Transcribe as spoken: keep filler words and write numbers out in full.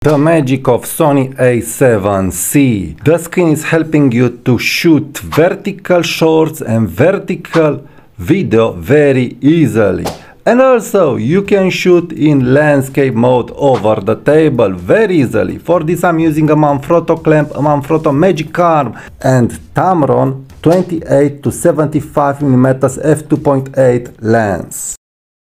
The magic of Sony A seven C. The screen is helping you to shoot vertical shots and vertical video very easily. And also you can shoot in landscape mode over the table very easily. For this I'm using a Manfrotto clamp, a Manfrotto Magic Arm and Tamron twenty-eight to seventy-five millimeter f two point eight lens.